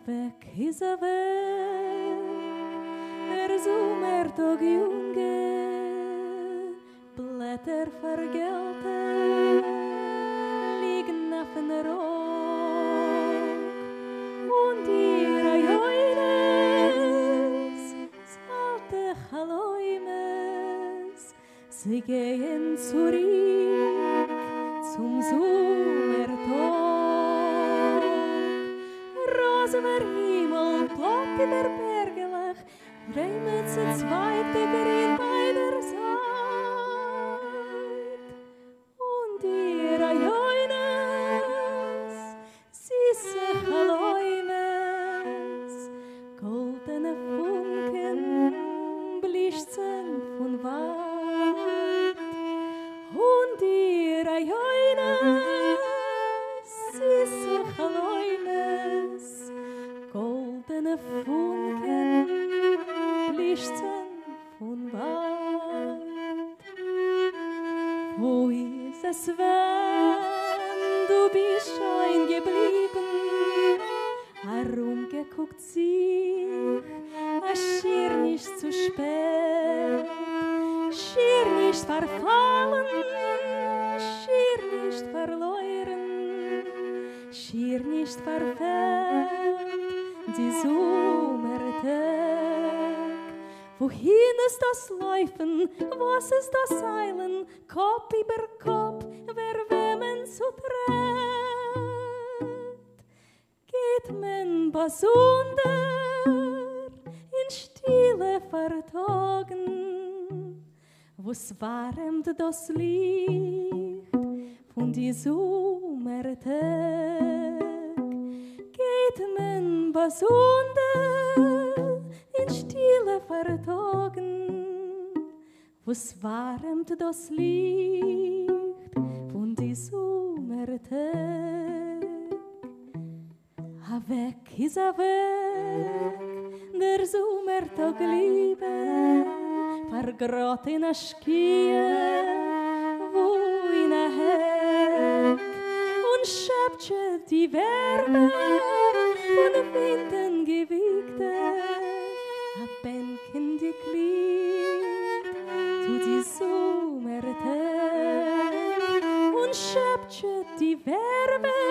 weg is weg, der Sommertag junge, Blätter vergelten, liegen auf den Rock, und ihre Joines, salte Chaloimes, sie gehen zurück zum Sommertag. Rosenmer Himmel, blat über Bergelach, reimet sie zweite Grün beider Seite. Und ihre Joines, süße Chaloimes, goldene Funken, blitzen von weit. Und ihre Joines, süße Chaloimes, goldene Funken, blitzen von weit. Wo ist es, wenn du bist schon geblieben? Herumgeguckt sich, schier nicht zu spät, schier nicht verfallen, schier nicht verloren, schier nicht verfällt die Sommertag. Wohin ist das Läufen, was ist das Eilen, Kopf über Kopf, wer wem zu trägt? Geht man basunder in Stille vertogen, wo's warmt das Licht von die Sommertag. Geht man basunder in Stille vertogen, wo's warmt das Licht von die Sommertag. Weg ist weg, der Sommertag liebe, vergrot in a Schkie, wo in a Heck, und schöpft die Wärme von den Winden gewiegte, a Bänken die Glied zu die Sommertag, und schöpft die Wärme